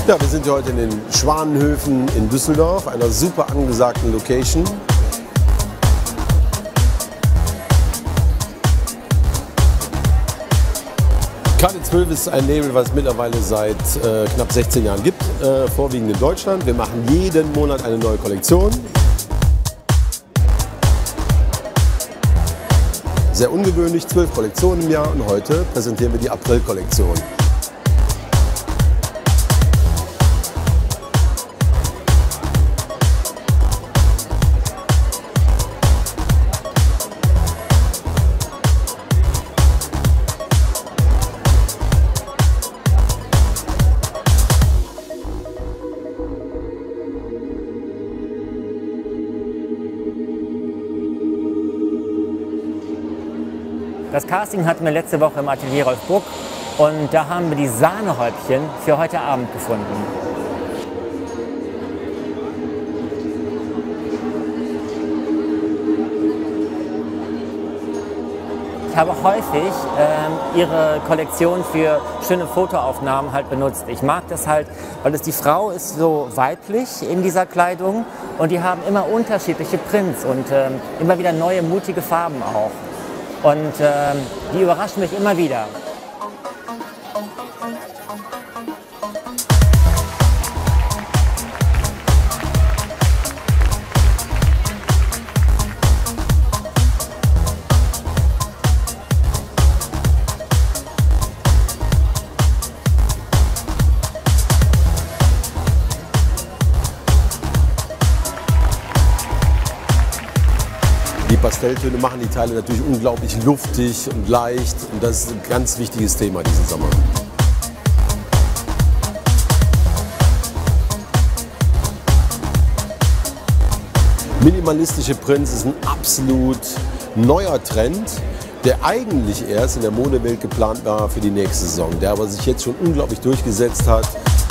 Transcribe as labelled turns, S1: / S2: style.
S1: Ja, wir sind hier heute in den Schwanenhöfen in Düsseldorf, einer super angesagten Location. KD12 ist ein Label, was es mittlerweile seit knapp 16 Jahren gibt, vorwiegend in Deutschland. Wir machen jeden Monat eine neue Kollektion. Sehr ungewöhnlich, 12 Kollektionen im Jahr, und heute präsentieren wir die April-Kollektion.
S2: Das Casting hatten wir letzte Woche im Atelier Rolf Buck und da haben wir die Sahnehäubchen für heute Abend gefunden. Ich habe häufig ihre Kollektion für schöne Fotoaufnahmen halt benutzt. Ich mag das halt, weil die Frau ist so weiblich in dieser Kleidung und die haben immer unterschiedliche Prints und immer wieder neue, mutige Farben auch. Und die überraschen mich immer wieder.
S1: Die Pastelltöne machen die Teile natürlich unglaublich luftig und leicht, und das ist ein ganz wichtiges Thema diesen Sommer. Minimalistische Prints ist ein absolut neuer Trend, der eigentlich erst in der Modewelt geplant war für die nächste Saison, der aber sich jetzt schon unglaublich durchgesetzt hat.